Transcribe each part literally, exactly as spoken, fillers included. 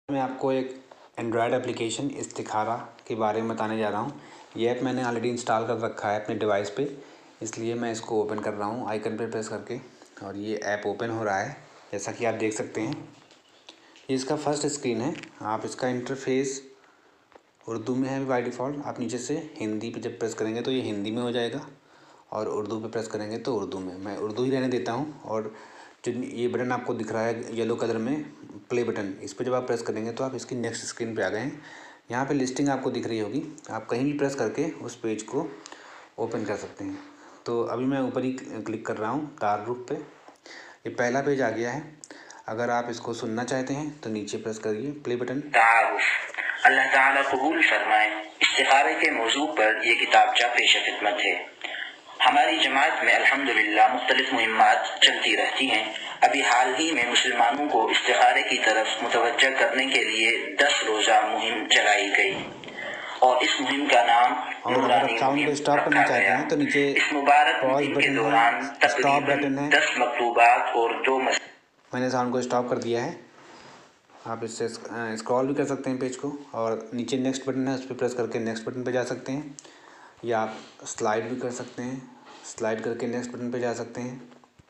मैं आपको एक एंड्रॉयड एप्लीकेशन इस्तिखारा के बारे में बताने जा रहा हूँ। ये ऐप मैंने ऑलरेडी इंस्टॉल कर रखा है अपने डिवाइस पे, इसलिए मैं इसको ओपन कर रहा हूँ आइकन पे प्रेस करके, और ये ऐप ओपन हो रहा है जैसा कि आप देख सकते हैं। ये इसका फर्स्ट स्क्रीन है। आप इसका इंटरफेस उर्दू में है बाय डिफ़ॉल्ट। आप नीचे से हिंदी पे जब प्रेस करेंगे तो ये हिंदी में हो जाएगा, और उर्दू पे प्रेस करेंगे तो उर्दू में। मैं उर्दू ही रहने देता हूँ। और जो ये बटन आपको दिख रहा है येलो कलर में, प्ले बटन, इस पर जब आप प्रेस करेंगे तो आप इसकी नेक्स्ट स्क्रीन पे आ गए हैं। यहाँ पे लिस्टिंग आपको दिख रही होगी, आप कहीं भी प्रेस करके उस पेज को ओपन कर सकते हैं। तो अभी मैं ऊपर ही क्लिक कर रहा हूँ तारुफ पे। ये पहला पेज आ गया है। अगर आप इसको सुनना चाहते हैं तो नीचे प्रेस करिए प्ले बटन। तारुफ। अल्लाह ताला कबूल फरमाए। इस्तिखारे के मौजू पर यह किताबचा पेश खिदमत है। हमारी जमात में अल्हम्दुलिल्लाह मुख्तलिफ मुहिम्मात चलती रहती हैं। अभी हाल ही में मुसलमानों को इस्तिखारे की तरफ मुतवज्जह करने के लिए दस रोज़ा मुहिम चलाई गई, और इस मुहिम का नाम नूरानी मुहिम रखा गया। तो नीचे इस मुबारक मुहिम के दौरान तकरीबन दस मकतूबात और दो मस... मैंने साउंड को स्टॉप कर दिया है। आप इससे स्क्रॉल भी कर सकते हैं पेज को, और नीचे नेक्स्ट बटन है, उस पर प्रेस करके नेक्स्ट बटन पे जा सकते हैं, या आप स्लाइड भी कर सकते हैं। स्लाइड करके नेक्स्ट बटन पे जा सकते हैं।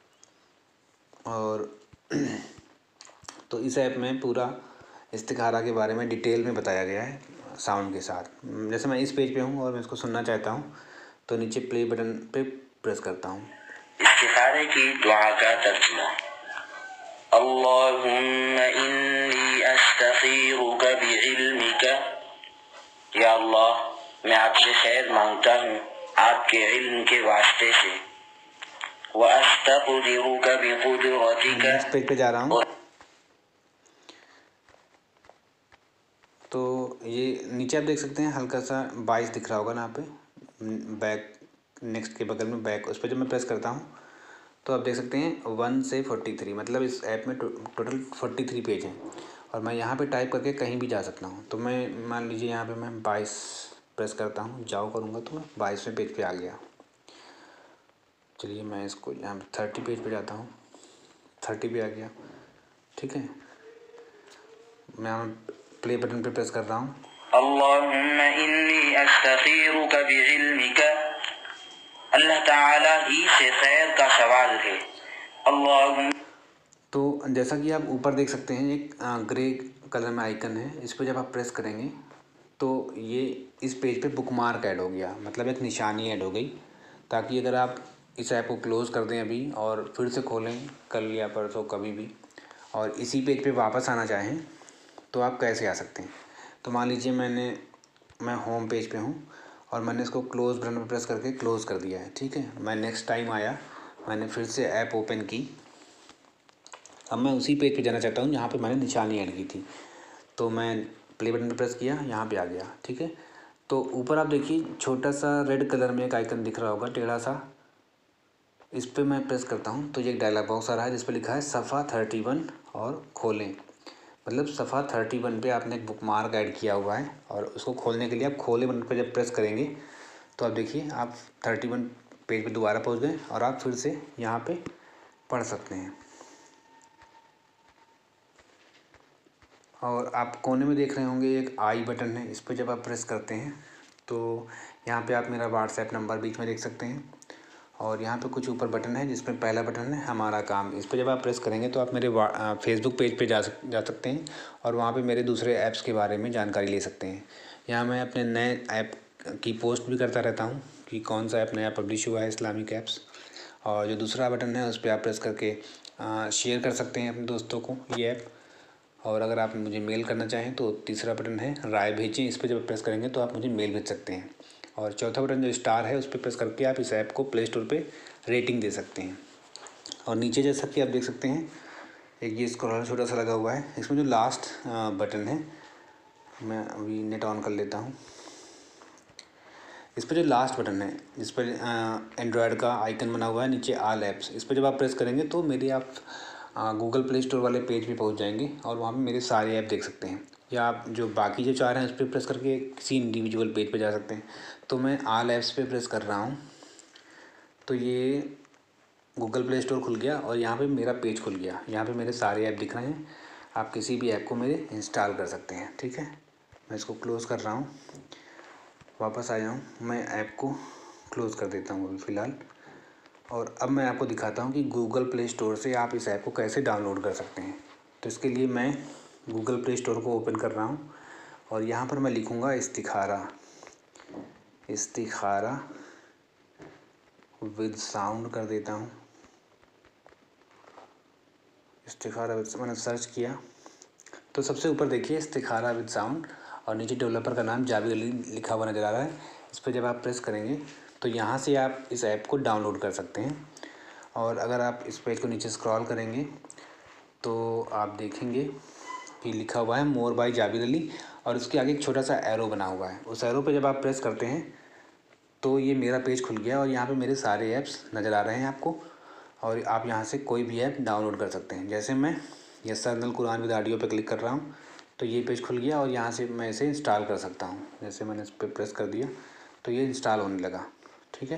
और तो इस ऐप में पूरा इस्तिखारा के बारे में डिटेल में बताया गया है साउंड के साथ। जैसे मैं इस पेज पे हूँ और मैं इसको सुनना चाहता हूँ तो नीचे प्ले बटन पे प्रेस करता हूँ। इस्तिखारे की दुआ का तर्जुमा। अल्लाहुम्मा इन्नी अस्तखीरुका बिइल्मिका। या अल्लाह, मैं आपसे खैर मांगता हूँ आपके इल्म के वास्ते से। व अस्तक़दिरुका बिक़ुदरतिका। नेक्स्ट पेज पे जा रहा हूँ। तो ये नीचे आप देख सकते हैं हल्का सा बाईस दिख रहा होगा ना यहाँ पे, बैक नेक्स्ट के बगल में बैक, उस पर जब मैं प्रेस करता हूँ तो आप देख सकते हैं वन से फोर्टी थ्री, मतलब इस ऐप में टोटल फोर्टी थ्री पेज हैं, और मैं यहाँ पे टाइप करके कहीं भी जा सकता हूँ। तो मैं मान लीजिए यहाँ पे मैं बाईस प्रेस करता हूँ, जाओ करूँगा तो मैं बाईसवें पेज पे आ गया। चलिए मैं इसको यहाँ पे थर्टी पेज पे जाता हूँ, थर्टी पे आ गया। ठीक है, मैं यहाँ प्ले बटन पे प्रेस कर रहा हूँ। अल्लाहुम्मा इन्नी अस्तखीरुका बिइल्मिका। अल्लाह ताला ही से खैर का सवाल है। अल्लाहुम्मा। तो जैसा कि आप ऊपर देख सकते हैं एक ग्रे कलर में आइकन है, इस पर जब आप प्रेस करेंगे तो ये इस पेज पे बुकमार्क ऐड हो गया, मतलब एक निशानी ऐड हो गई, ताकि अगर आप इस ऐप को क्लोज़ कर दें अभी और फिर से खोलें कल या परसों कभी भी, और इसी पेज पे वापस आना चाहें तो आप कैसे आ सकते हैं। तो मान लीजिए मैंने मैं होम पेज पे हूँ और मैंने इसको क्लोज़ बटन पर प्रेस करके क्लोज़ कर दिया है। ठीक है, मैं नेक्स्ट टाइम आया, मैंने फिर से ऐप ओपन की, अब मैं उसी पेज पे जाना चाहता हूँ जहाँ पे मैंने निशानी ऐड की थी। तो मैं प्ले बटन पर प्रेस किया, यहाँ पे आ गया। ठीक है, तो ऊपर आप देखिए छोटा सा रेड कलर में एक आइकन दिख रहा होगा टेढ़ा सा, इस पर मैं प्रेस करता हूँ तो ये एक डायलॉग बॉक्स आ रहा है जिस पर लिखा है सफ़ा थर्टी वन और खोलें। मतलब सफ़ा थर्टी वन पे आपने एक बुकमार्क ऐड किया हुआ है, और उसको खोलने के लिए आप खोले बटन पर जब प्रेस करेंगे तो आप देखिए आप थर्टी वन पेज पे दोबारा पहुँच गए, और आप फिर से यहाँ पे पढ़ सकते हैं। और आप कोने में देख रहे होंगे एक आई बटन है, इस पर जब आप प्रेस करते हैं तो यहाँ पे आप मेरा व्हाट्सएप नंबर बीच में देख सकते हैं, और यहाँ पे कुछ ऊपर बटन है जिसमें पहला बटन है हमारा काम, इस पर जब आप प्रेस करेंगे तो आप मेरे फेसबुक पेज पे जा सक जा सकते हैं, और वहाँ पे मेरे दूसरे ऐप्स के बारे में जानकारी ले सकते हैं। यहाँ मैं अपने नए ऐप की पोस्ट भी करता रहता हूँ कि कौन सा ऐप नया पब्लिश हुआ है, इस्लामिक ऐप्स। और जो दूसरा बटन है उस पर आप प्रेस करके शेयर कर सकते हैं अपने दोस्तों को ये ऐप। और अगर आप मुझे मेल करना चाहें तो तीसरा बटन है राय भेजें, इस पर जब प्रेस करेंगे तो आप मुझे मेल भेज सकते हैं। और चौथा बटन जो स्टार है उस पर प्रेस करके आप इस ऐप को प्ले स्टोर पे रेटिंग दे सकते हैं। और नीचे जैसा कि आप देख सकते हैं एक ये स्क्रॉलर छोटा सा लगा हुआ है, इसमें जो लास्ट बटन है, मैं अभी नेट ऑन कर लेता हूँ। इस पर जो लास्ट बटन है जिस पर एंड्रॉयड का आइकन बना हुआ है नीचे ऑल ऐप्स, इस पर जब आप प्रेस करेंगे तो मेरे आप गूगल प्ले स्टोर वाले पेज पे पहुंच जाएंगे, और वहाँ पे मेरे सारे ऐप देख सकते हैं। या आप जो बाकी जो चार हैं उस पर प्रेस करके किसी इंडिविजुअल पेज पे जा सकते हैं। तो मैं ऑल ऐप्स पे प्रेस कर रहा हूँ तो ये गूगल प्ले स्टोर खुल गया, और यहाँ पे मेरा पेज खुल गया, यहाँ पे मेरे सारे ऐप दिख रहे हैं। आप किसी भी ऐप को मेरे इंस्टॉल कर सकते हैं। ठीक है, मैं इसको क्लोज़ कर रहा हूँ, वापस आया हूँ, मैं ऐप को क्लोज़ कर देता हूँ अभी फ़िलहाल। और अब मैं आपको दिखाता हूँ कि गूगल प्ले स्टोर से आप इस ऐप को कैसे डाउनलोड कर सकते हैं। तो इसके लिए मैं गूगल प्ले स्टोर को ओपन कर रहा हूँ और यहाँ पर मैं लिखूँगा इस्तिखारा, इस्तिखारा विद साउंड कर देता हूँ। इस्तिखारा विद, मैंने सर्च किया तो सबसे ऊपर देखिए इस्तिखारा विद साउंड और नीचे डेवलपर का नाम जावेद अली लिखा हुआ नज़र आ रहा है। इस पर जब आप प्रेस करेंगे तो यहाँ से आप इस ऐप को डाउनलोड कर सकते हैं। और अगर आप इस पेज को नीचे स्क्रॉल करेंगे तो आप देखेंगे कि लिखा हुआ है मोर बाय जावेद अली और उसके आगे एक छोटा सा एरो बना हुआ है। उस एरो पे जब आप प्रेस करते हैं तो ये मेरा पेज खुल गया और यहाँ पे मेरे सारे ऐप्स नज़र आ रहे हैं आपको। और आप यहाँ से कोई भी ऐप डाउनलोड कर सकते हैं। जैसे मैं यस्सरनल कुरान विद ऑडियो पे क्लिक कर रहा हूँ तो ये पेज खुल गया और यहाँ से मैं इसे इंस्टॉल कर सकता हूँ। जैसे मैंने इस पर प्रेस कर दिया तो ये इंस्टॉल होने लगा। ठीक है।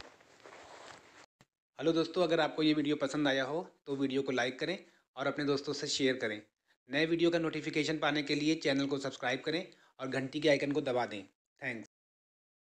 हेलो दोस्तों, अगर आपको ये वीडियो पसंद आया हो तो वीडियो को लाइक करें और अपने दोस्तों से शेयर करें। नए वीडियो का नोटिफिकेशन पाने के लिए चैनल को सब्सक्राइब करें और घंटी के आइकन को दबा दें। थैंक्स।